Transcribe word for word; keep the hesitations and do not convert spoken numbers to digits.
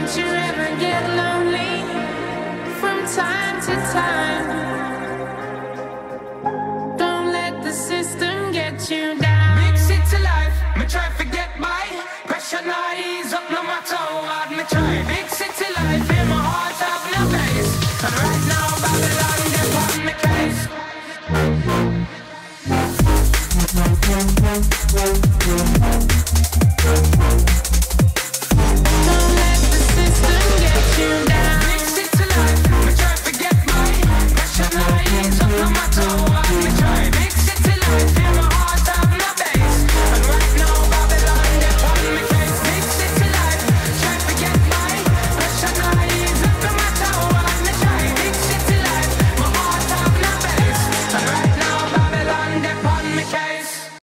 you ever get lonely from time to time? Don't let the system get you down. Big city life, me try to forget my pressure, not ease up no matter how hard me try.